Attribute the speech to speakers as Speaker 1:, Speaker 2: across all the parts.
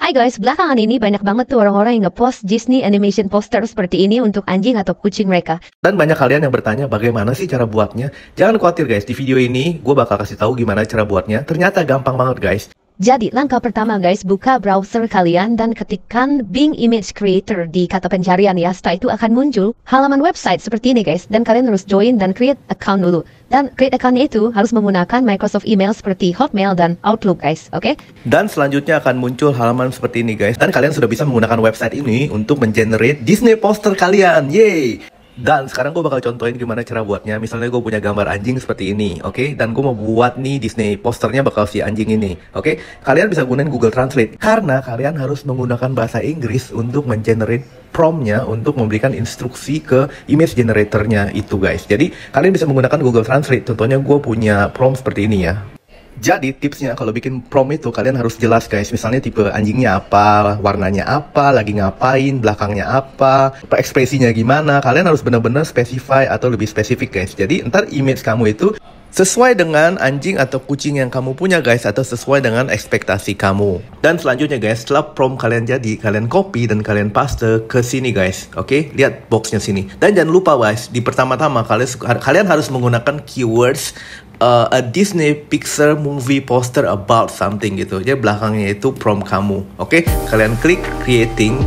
Speaker 1: Hai guys, belakangan ini banyak banget tuh orang-orang yang ngepost Disney animation poster seperti ini untuk anjing atau kucing mereka.
Speaker 2: Dan banyak kalian yang bertanya bagaimana sih cara buatnya. Jangan khawatir guys, di video ini gue bakal kasih tahu gimana cara buatnya. Ternyata gampang banget guys.
Speaker 1: Jadi langkah pertama guys, buka browser kalian dan ketikkan Bing Image Creator di kata pencarian ya. Setelah itu akan muncul halaman website seperti ini guys. Dan kalian harus join dan create account dulu. Dan create account itu harus menggunakan Microsoft email seperti Hotmail dan Outlook guys, oke?
Speaker 2: Dan selanjutnya akan muncul halaman seperti ini guys. Dan kalian sudah bisa menggunakan website ini untuk mengenerate Disney poster kalian, yeay! Dan sekarang gue bakal contohin gimana cara buatnya. Misalnya gue punya gambar anjing seperti ini, oke? Dan gue mau buat nih Disney posternya bakal si anjing ini, oke? Kalian bisa gunain Google Translate karena kalian harus menggunakan bahasa Inggris untuk mengenerate promptnya, untuk memberikan instruksi ke image generatornya itu guys. Jadi kalian bisa menggunakan Google Translate. Contohnya gue punya prompt seperti ini ya. Jadi tipsnya kalau bikin prompt itu kalian harus jelas guys. Misalnya tipe anjingnya apa, warnanya apa, lagi ngapain, belakangnya apa, ekspresinya gimana. Kalian harus benar-benar specify atau lebih spesifik guys. Jadi ntar image kamu itu sesuai dengan anjing atau kucing yang kamu punya guys, atau sesuai dengan ekspektasi kamu. Dan selanjutnya guys, setelah prompt kalian jadi, kalian copy dan kalian paste ke sini guys. Oke, lihat boxnya sini. Dan jangan lupa guys, di pertama-tama kalian harus menggunakan keywords a Disney Pixar movie poster about something gitu. Jadi belakangnya itu prompt kamu. Oke, kalian klik creating.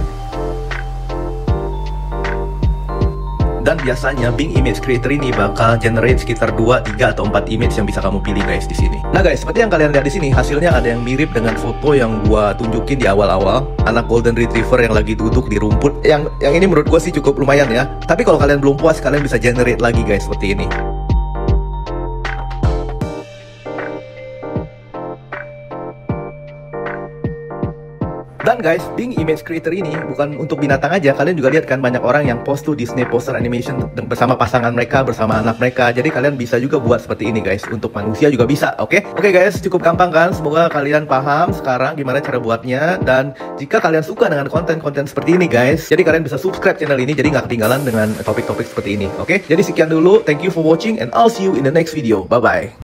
Speaker 2: Dan biasanya Bing Image Creator ini bakal generate sekitar 2, 3 atau 4 image yang bisa kamu pilih guys di sini. Nah guys, seperti yang kalian lihat di sini, hasilnya ada yang mirip dengan foto yang gua tunjukin di awal-awal, anak golden retriever yang lagi duduk di rumput. Yang ini menurut gua sih cukup lumayan ya. Tapi kalau kalian belum puas, kalian bisa generate lagi guys seperti ini. Dan guys, Bing Image Creator ini bukan untuk binatang aja. Kalian juga lihat kan banyak orang yang post tuh Disney poster animation bersama pasangan mereka, bersama anak mereka. Jadi kalian bisa juga buat seperti ini guys. Untuk manusia juga bisa, oke? Oke guys, cukup gampang kan? Semoga kalian paham sekarang gimana cara buatnya. Dan jika kalian suka dengan konten-konten seperti ini guys, jadi kalian bisa subscribe channel ini, jadi nggak ketinggalan dengan topik-topik seperti ini, oke? Jadi sekian dulu, thank you for watching and I'll see you in the next video. Bye-bye.